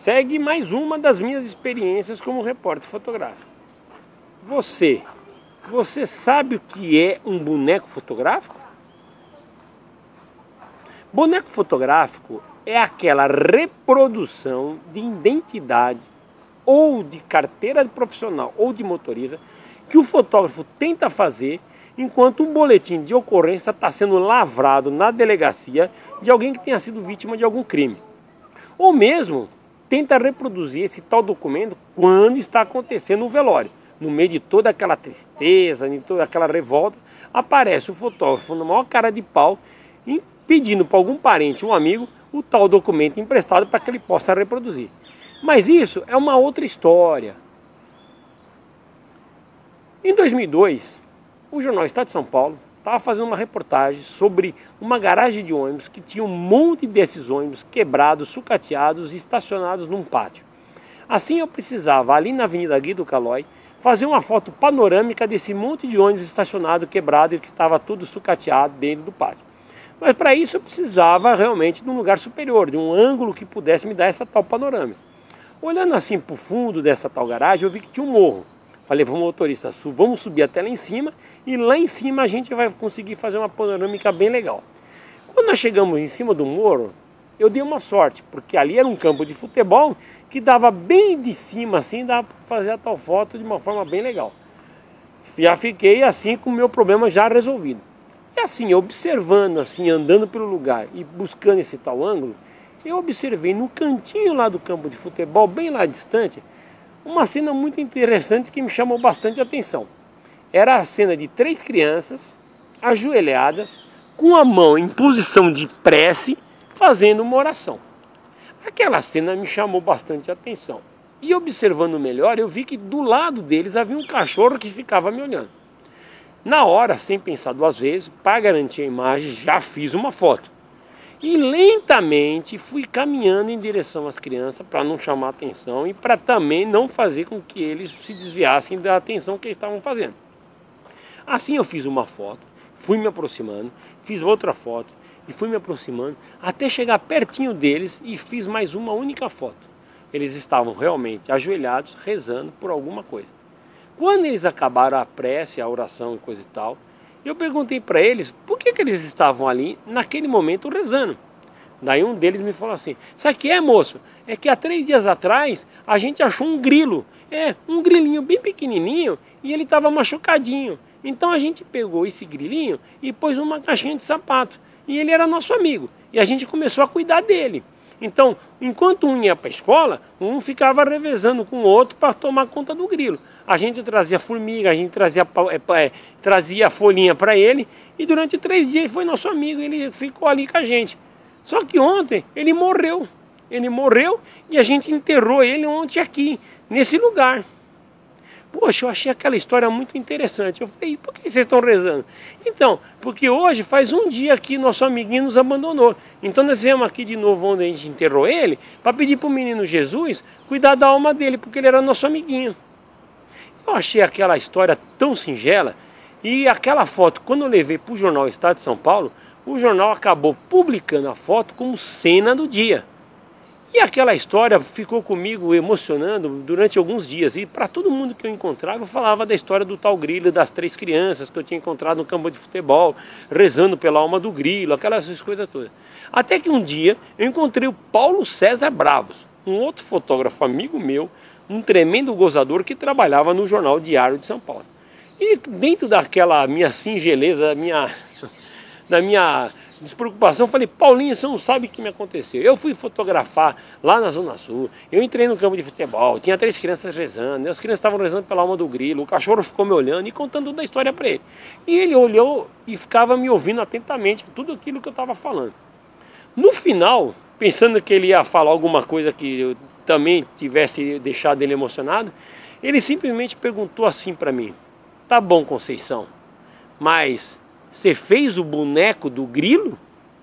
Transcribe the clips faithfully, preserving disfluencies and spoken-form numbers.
segue mais uma das minhas experiências como repórter fotográfico. Você, você sabe o que é um boneco fotográfico? Boneco fotográfico é aquela reprodução de identidade ou de carteira profissional ou de motorista que o fotógrafo tenta fazer enquanto um boletim de ocorrência está sendo lavrado na delegacia de alguém que tenha sido vítima de algum crime. Ou mesmo tenta reproduzir esse tal documento quando está acontecendo um velório. No meio de toda aquela tristeza, de toda aquela revolta, aparece o fotógrafo na maior cara de pau, pedindo para algum parente ou um amigo o tal documento emprestado para que ele possa reproduzir. Mas isso é uma outra história. Em dois mil e dois, o jornal Estado de São Paulo estava fazendo uma reportagem sobre uma garagem de ônibus que tinha um monte desses ônibus quebrados, sucateados e estacionados num pátio. Assim eu precisava, ali na Avenida Guido Calói, fazer uma foto panorâmica desse monte de ônibus estacionado, quebrado e que estava tudo sucateado dentro do pátio. Mas para isso eu precisava realmente de um lugar superior, de um ângulo que pudesse me dar essa tal panorâmica. Olhando assim para o fundo dessa tal garagem, eu vi que tinha um morro. Falei para o motorista, vamos subir até lá em cima e lá em cima a gente vai conseguir fazer uma panorâmica bem legal. Quando nós chegamos em cima do morro, eu dei uma sorte, porque ali era um campo de futebol que dava bem de cima, assim, dava para fazer a tal foto de uma forma bem legal. Já fiquei assim com o meu problema já resolvido. E assim, observando, assim, andando pelo lugar e buscando esse tal ângulo, eu observei no cantinho lá do campo de futebol, bem lá distante, uma cena muito interessante que me chamou bastante atenção. Era a cena de três crianças ajoelhadas, com a mão em posição de prece, fazendo uma oração. Aquela cena me chamou bastante atenção. E observando melhor, eu vi que do lado deles havia um cachorro que ficava me olhando. Na hora, sem pensar duas vezes, para garantir a imagem, já fiz uma foto. E lentamente fui caminhando em direção às crianças para não chamar atenção e para também não fazer com que eles se desviassem da atenção que eles estavam fazendo. Assim eu fiz uma foto, fui me aproximando, fiz outra foto e fui me aproximando até chegar pertinho deles e fiz mais uma única foto. Eles estavam realmente ajoelhados, rezando por alguma coisa. Quando eles acabaram a prece, a oração e coisa e tal, eu perguntei para eles por que, que eles estavam ali naquele momento rezando. Daí um deles me falou assim, sabe o que é, moço? É que há três dias atrás a gente achou um grilo, é, um grilinho bem pequenininho e ele estava machucadinho. Então a gente pegou esse grilinho e pôs numa caixinha de sapato e ele era nosso amigo e a gente começou a cuidar dele. Então, enquanto um ia para a escola, um ficava revezando com o outro para tomar conta do grilo. A gente trazia formiga, a gente trazia, é, trazia folhinha para ele e durante três dias ele foi nosso amigo, ele ficou ali com a gente. Só que ontem ele morreu, ele morreu e a gente enterrou ele ontem aqui, nesse lugar. Poxa, eu achei aquela história muito interessante. Eu falei, por que vocês estão rezando? Então, porque hoje faz um dia que nosso amiguinho nos abandonou. Então nós viemos aqui de novo onde a gente enterrou ele, para pedir para o menino Jesus cuidar da alma dele, porque ele era nosso amiguinho. Eu achei aquela história tão singela e aquela foto, quando eu levei para o jornal Estado de São Paulo, o jornal acabou publicando a foto como cena do dia. E aquela história ficou comigo emocionando durante alguns dias. E para todo mundo que eu encontrava, eu falava da história do tal grilo, das três crianças que eu tinha encontrado no campo de futebol, rezando pela alma do grilo, aquelas coisas todas. Até que um dia eu encontrei o Paulo César Bravos, um outro fotógrafo amigo meu, um tremendo gozador que trabalhava no Jornal Diário de São Paulo. E dentro daquela minha singeleza, da minha, da minha despreocupação, eu falei, Paulinho, você não sabe o que me aconteceu. Eu fui fotografar lá na Zona Sul, eu entrei no campo de futebol, tinha três crianças rezando, as crianças estavam rezando pela alma do grilo, o cachorro ficou me olhando e contando toda a história para ele. E ele olhou e ficava me ouvindo atentamente, tudo aquilo que eu estava falando. No final, pensando que ele ia falar alguma coisa que eu também tivesse deixado ele emocionado, ele simplesmente perguntou assim para mim, tá bom, Conceição, mas você fez o boneco do grilo?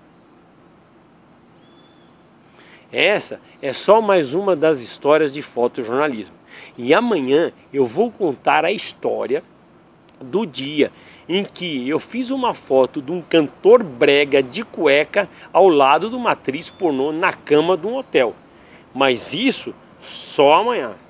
Essa é só mais uma das histórias de fotojornalismo. E amanhã eu vou contar a história do dia em que eu fiz uma foto de um cantor brega de cueca ao lado de uma atriz pornô na cama de um hotel. Mas isso só amanhã.